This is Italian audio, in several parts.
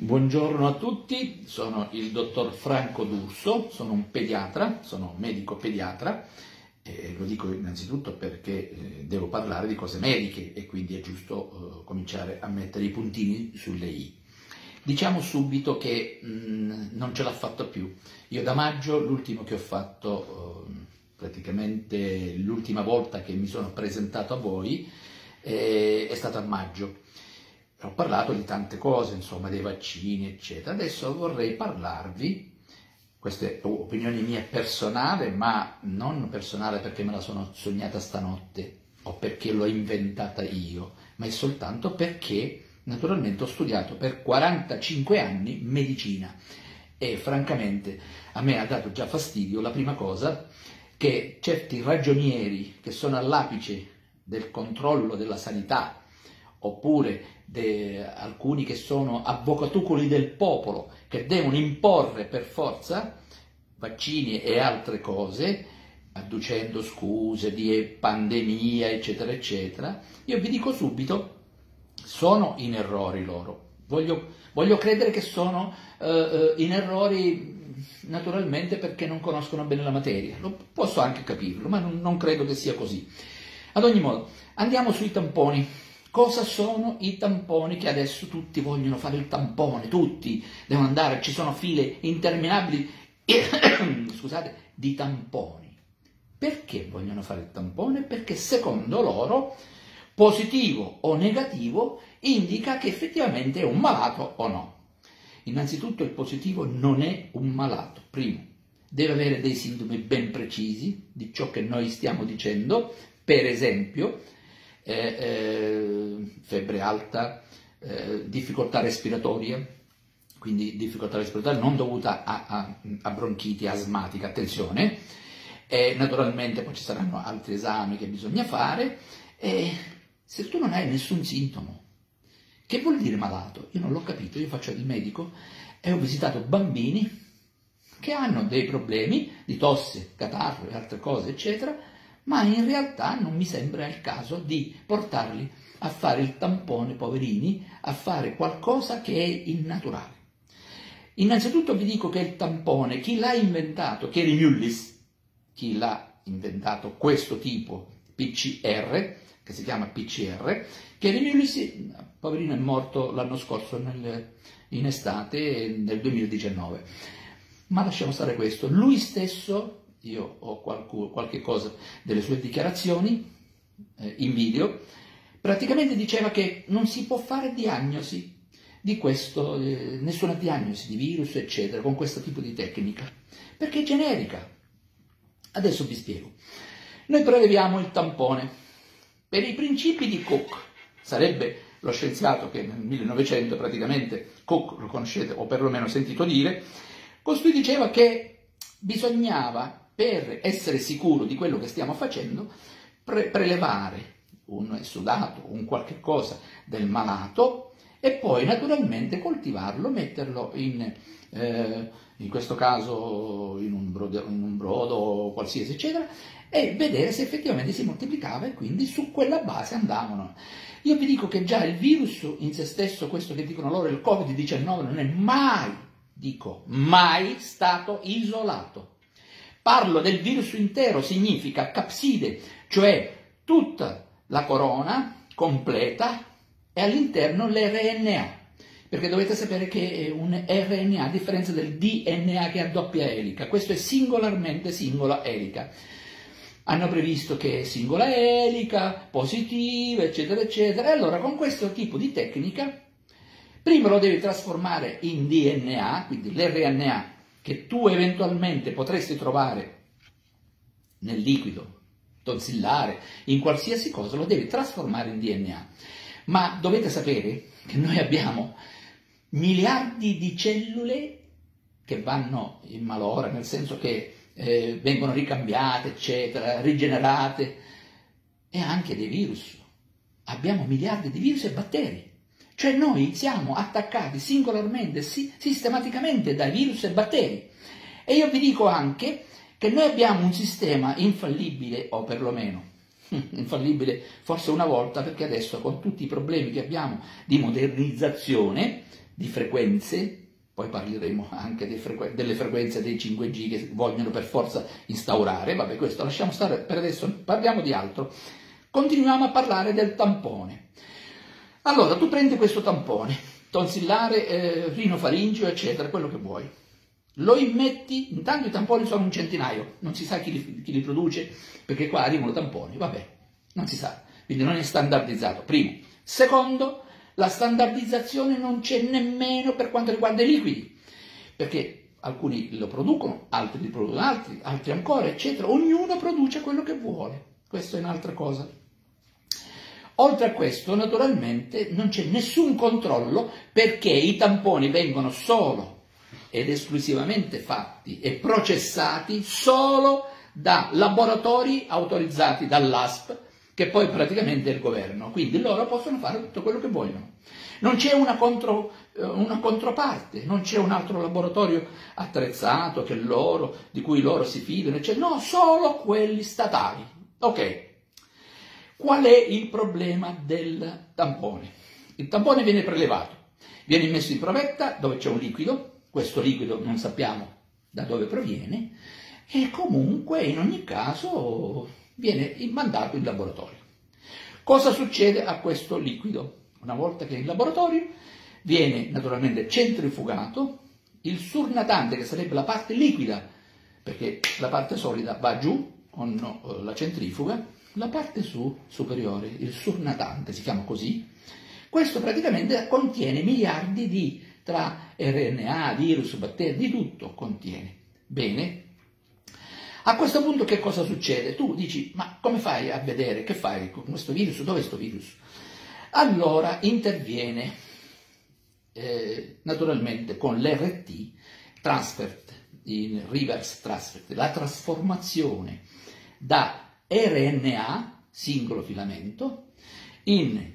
Buongiorno a tutti, sono il dottor Franco D'Urso, sono un pediatra, sono medico pediatra e lo dico innanzitutto perché devo parlare di cose mediche e quindi è giusto cominciare a mettere i puntini sulle i. Diciamo subito che non ce l'ha fatta più. Io da maggio, l'ultimo che ho fatto, praticamente l'ultima volta che mi sono presentato a voi è stato a maggio. Ho parlato di tante cose, insomma, dei vaccini, eccetera. Adesso vorrei parlarvi, queste opinioni mie personali, ma non personale perché me la sono sognata stanotte o perché l'ho inventata io, ma è soltanto perché naturalmente ho studiato per 45 anni medicina e francamente a me ha dato già fastidio la prima cosa che certi ragionieri che sono all'apice del controllo della sanità oppure alcuni che sono avvocatucoli del popolo, che devono imporre per forza vaccini e altre cose, adducendo scuse di pandemia, eccetera, eccetera. Io vi dico subito, sono in errori loro. Voglio credere che sono in errori naturalmente perché non conoscono bene la materia. Posso anche capirlo, ma non credo che sia così. Ad ogni modo, andiamo sui tamponi. Cosa sono i tamponi che adesso tutti vogliono fare il tampone? Tutti devono andare, ci sono file interminabili scusate, di tamponi. Perché vogliono fare il tampone? Perché secondo loro, positivo o negativo, indica che effettivamente è un malato o no. Innanzitutto il positivo non è un malato, primo, deve avere dei sintomi ben precisi di ciò che noi stiamo dicendo, per esempio, febbre alta, difficoltà respiratoria, quindi difficoltà respiratoria non dovuta a bronchiti asmatica, attenzione, naturalmente poi ci saranno altri esami che bisogna fare, se tu non hai nessun sintomo, che vuol dire malato? Io non l'ho capito, io faccio il medico e ho visitato bambini che hanno dei problemi di tosse, catarro e altre cose, eccetera, ma in realtà non mi sembra il caso di portarli a fare il tampone, poverini, a fare qualcosa che è innaturale. Innanzitutto vi dico che il tampone, chi l'ha inventato, Thierry Mullis, chi l'ha inventato questo tipo PCR, che si chiama PCR, Thierry Mullis, poverino, è morto l'anno scorso in estate nel 2019. Ma lasciamo stare questo. Lui stesso, io ho qualche cosa delle sue dichiarazioni in video, praticamente diceva che non si può fare diagnosi di questo, nessuna diagnosi di virus, eccetera, con questo tipo di tecnica, perché è generica. Adesso vi spiego. Noi preleviamo il tampone. Per i principi di Koch, sarebbe lo scienziato che nel 1900 praticamente, Koch lo conoscete o perlomeno sentito dire, costui diceva che bisognava, per essere sicuro di quello che stiamo facendo, prelevare un sudato, un qualche cosa del malato e poi naturalmente coltivarlo, metterlo in questo caso in un brodo qualsiasi, eccetera, e vedere se effettivamente si moltiplicava e quindi su quella base andavano. Io vi dico che già il virus in se stesso, questo che dicono loro, il Covid-19, non è mai, dico, mai stato isolato. Parlo del virus intero, significa capside, cioè tutta la corona completa e all'interno l'RNA, perché dovete sapere che un RNA, a differenza del DNA che ha doppia elica, questo è singolarmente singola elica. Hanno previsto che è singola elica, positiva, eccetera, eccetera, e allora con questo tipo di tecnica, prima lo devi trasformare in DNA, quindi l'RNA, che tu eventualmente potresti trovare nel liquido tonsillare, in qualsiasi cosa, lo devi trasformare in DNA. Ma dovete sapere che noi abbiamo miliardi di cellule che vanno in malora, nel senso che vengono ricambiate, eccetera, rigenerate, e anche dei virus. Abbiamo miliardi di virus e batteri. Cioè noi siamo attaccati singolarmente, sistematicamente dai virus e batteri. E io vi dico anche che noi abbiamo un sistema infallibile, o perlomeno infallibile forse una volta, perché adesso con tutti i problemi che abbiamo di modernizzazione di frequenze, poi parleremo anche delle frequenze dei 5G che vogliono per forza instaurare, vabbè, questo lasciamo stare per adesso, parliamo di altro. Continuiamo a parlare del tampone. Allora, tu prendi questo tampone, tonsillare, rinofaringeo, eccetera, quello che vuoi. Lo immetti, intanto i tamponi sono un centinaio, non si sa chi li produce, perché qua arrivano tamponi, vabbè, non si sa, quindi non è standardizzato, primo. Secondo, la standardizzazione non c'è nemmeno per quanto riguarda i liquidi, perché alcuni lo producono, altri li producono altri ancora, eccetera, ognuno produce quello che vuole, questa è un'altra cosa. Oltre a questo, naturalmente, non c'è nessun controllo perché i tamponi vengono solo ed esclusivamente fatti e processati solo da laboratori autorizzati dall'ASP, che poi praticamente è il governo, quindi loro possono fare tutto quello che vogliono. Non c'è una controparte, non c'è un altro laboratorio attrezzato di cui loro si fidano, eccetera. No, solo quelli statali. Ok. Qual è il problema del tampone? Il tampone viene prelevato, viene messo in provetta dove c'è un liquido, questo liquido non sappiamo da dove proviene e comunque in ogni caso viene mandato in laboratorio. Cosa succede a questo liquido? Una volta che è in laboratorio viene naturalmente centrifugato, il surnatante, che sarebbe la parte liquida, perché la parte solida va giù con la centrifuga, la parte superiore, il surnatante si chiama così, questo praticamente contiene miliardi tra RNA, virus, batteri, di tutto contiene. Bene, a questo punto che cosa succede? Tu dici, ma come fai a vedere, che fai con questo virus, dove è questo virus? Allora interviene naturalmente con l'RT, in reverse transfer, la trasformazione da RNA, singolo filamento, in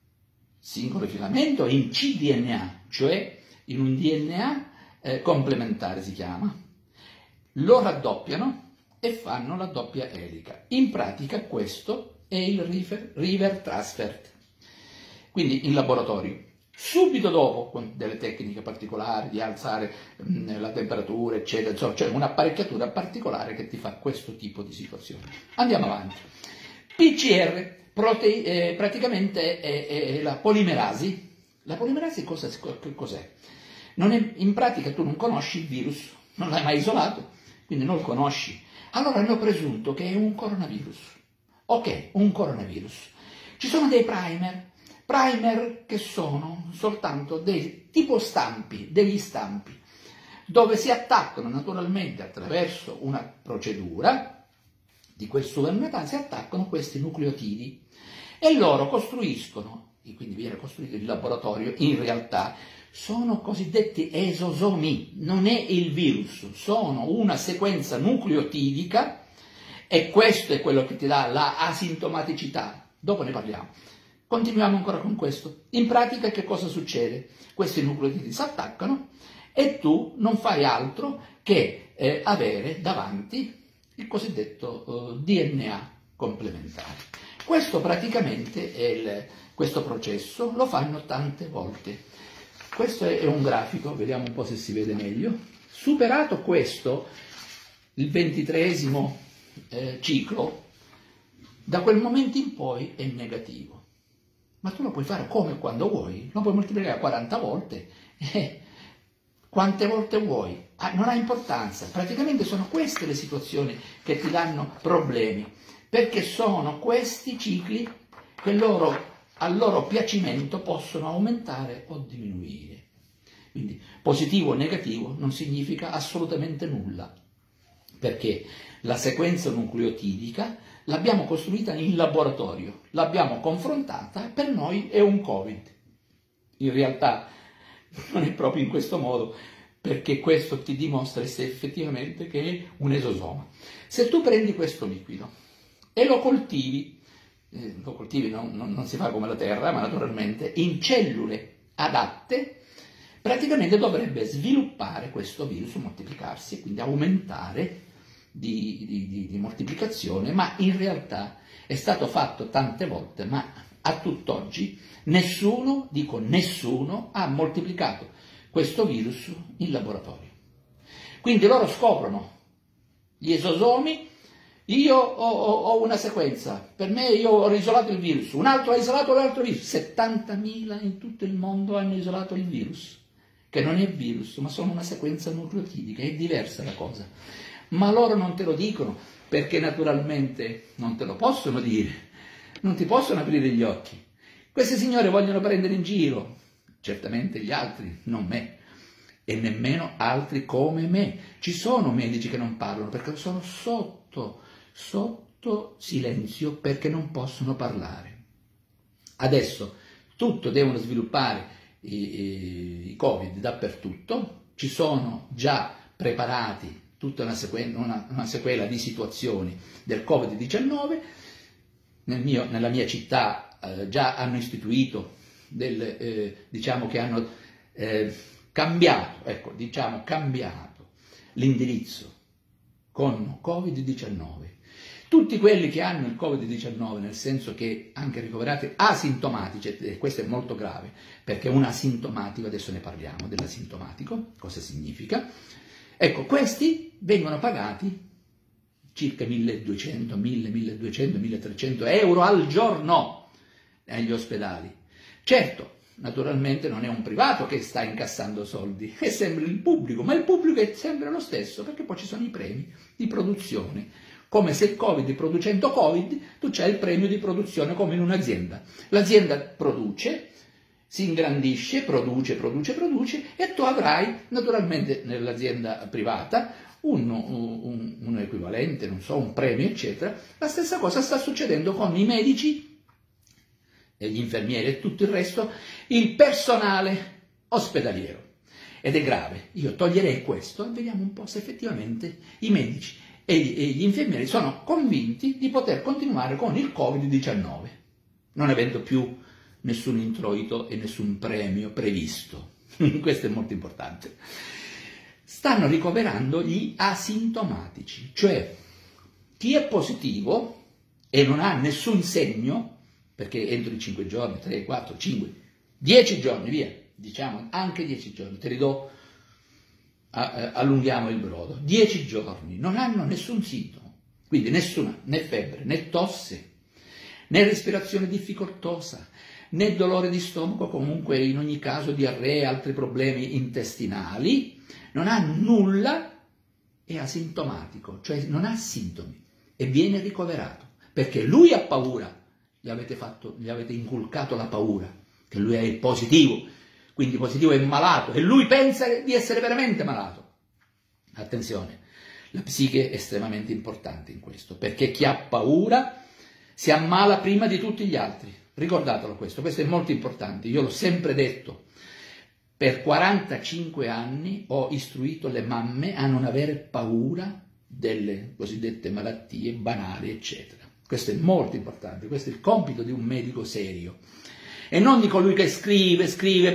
cDNA, cioè in un DNA complementare si chiama, lo raddoppiano e fanno la doppia elica. In pratica questo è il river transfer. Quindi in laboratorio. Subito dopo, con delle tecniche particolari di alzare la temperatura, eccetera, insomma, c'è un'apparecchiatura particolare che ti fa questo tipo di situazione. Andiamo avanti. PCR, praticamente è la polimerasi. La polimerasi cos'è? In pratica tu non conosci il virus, non l'hai mai isolato, quindi non lo conosci. Allora hanno presunto che è un coronavirus. Ok, un coronavirus. Ci sono dei primer che sono soltanto degli stampi, dove si attaccano naturalmente attraverso una procedura di quel supermercato, si attaccano questi nucleotidi e loro costruiscono, e quindi viene costruito in laboratorio, in realtà sono cosiddetti esosomi, non è il virus, sono una sequenza nucleotidica e questo è quello che ti dà la asintomaticità. Dopo ne parliamo. Continuiamo ancora con questo. In pratica che cosa succede? Questi nucleotidi si attaccano e tu non fai altro che avere davanti il cosiddetto DNA complementare. Questo praticamente è questo processo, lo fanno tante volte. Questo è un grafico, vediamo un po' se si vede meglio. Superato questo, il 23esimo ciclo, da quel momento in poi è negativo. Ma tu lo puoi fare come e quando vuoi, lo puoi moltiplicare 40 volte, quante volte vuoi, non ha importanza. Praticamente sono queste le situazioni che ti danno problemi, perché sono questi cicli che al loro piacimento possono aumentare o diminuire. Quindi positivo o negativo non significa assolutamente nulla, perché la sequenza nucleotidica l'abbiamo costruita in laboratorio, l'abbiamo confrontata e per noi è un Covid. In realtà non è proprio in questo modo, perché questo ti dimostra se effettivamente che è un esosoma. Se tu prendi questo liquido e lo coltivi non si fa come la terra, ma naturalmente in cellule adatte, praticamente dovrebbe sviluppare questo virus, moltiplicarsi e quindi aumentare di moltiplicazione, ma in realtà è stato fatto tante volte, ma a tutt'oggi nessuno, dico nessuno, ha moltiplicato questo virus in laboratorio. Quindi loro scoprono gli esosomi, io ho una sequenza, per me io ho isolato il virus, un altro ha isolato l'altro virus, 70.000 in tutto il mondo hanno isolato il virus, che non è virus, ma sono una sequenza nucleotidica, è diversa la cosa. Ma loro non te lo dicono, perché naturalmente non te lo possono dire, non ti possono aprire gli occhi. Queste signore vogliono prendere in giro, certamente gli altri, non me, e nemmeno altri come me. Ci sono medici che non parlano perché sono sotto silenzio perché non possono parlare. Adesso tutto devono sviluppare i Covid dappertutto, ci sono già preparati tutta una sequela di situazioni del Covid-19, nella mia città già hanno istituito diciamo che hanno cambiato l'indirizzo con Covid-19. Tutti quelli che hanno il Covid-19, nel senso che anche ricoverati asintomatici, e questo è molto grave, perché un asintomatico, adesso ne parliamo dell'asintomatico, cosa significa? Ecco, questi vengono pagati circa 1.200, 1.200, 1.300 euro al giorno negli ospedali. Certo, naturalmente non è un privato che sta incassando soldi, è sempre il pubblico, ma il pubblico è sempre lo stesso, perché poi ci sono i premi di produzione. Come se il Covid, producendo Covid, tu c'hai il premio di produzione come in un'azienda. L'azienda produce, si ingrandisce, produce e tu avrai naturalmente nell'azienda privata un equivalente, non so, un premio, eccetera. La stessa cosa sta succedendo con i medici e gli infermieri e tutto il resto, il personale ospedaliero. Ed è grave. Io toglierei questo e vediamo un po' se effettivamente i medici e gli infermieri sono convinti di poter continuare con il Covid-19, non avendo più nessun introito e nessun premio previsto. Questo è molto importante. Stanno ricoverando gli asintomatici, cioè chi è positivo e non ha nessun segno, perché entro i 5 giorni, 3, 4, 5, 10 giorni, via, diciamo anche 10 giorni, te li do, allunghiamo il brodo, 10 giorni, non hanno nessun sintomo, quindi nessuna, né febbre, né tosse, né respirazione difficoltosa, né dolore di stomaco, comunque in ogni caso diarrea e altri problemi intestinali, non ha nulla, è asintomatico, cioè non ha sintomi e viene ricoverato, perché lui ha paura, gli avete inculcato la paura, che lui è positivo, quindi positivo è malato e lui pensa di essere veramente malato. Attenzione, la psiche è estremamente importante in questo, perché chi ha paura si ammala prima di tutti gli altri. Ricordatelo questo è molto importante, io l'ho sempre detto. Per 45 anni ho istruito le mamme a non avere paura delle cosiddette malattie banali, eccetera. Questo è molto importante, questo è il compito di un medico serio. E non di colui che prescrive.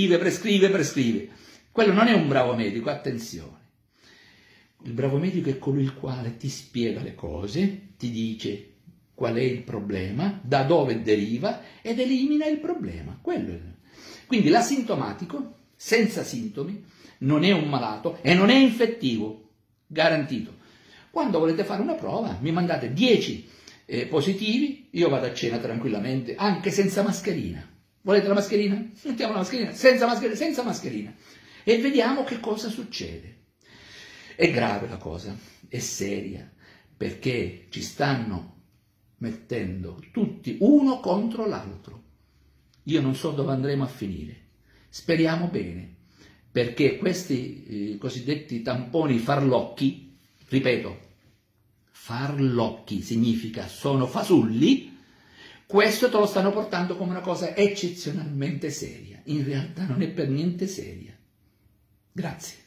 Quello non è un bravo medico, attenzione. Il bravo medico è colui il quale ti spiega le cose, ti dice qual è il problema, da dove deriva ed elimina il problema. Quello è. Quindi l'asintomatico, senza sintomi, non è un malato e non è infettivo, garantito. Quando volete fare una prova, mi mandate 10 positivi, io vado a cena tranquillamente, anche senza mascherina. Volete la mascherina? Mettiamo la mascherina, senza mascherina. E vediamo che cosa succede. È grave la cosa, è seria, perché ci stanno mettendo tutti uno contro l'altro. Io non so dove andremo a finire. Speriamo bene, perché questi cosiddetti tamponi farlocchi, ripeto, farlocchi significa sono fasulli, questo te lo stanno portando come una cosa eccezionalmente seria. In realtà non è per niente seria. Grazie.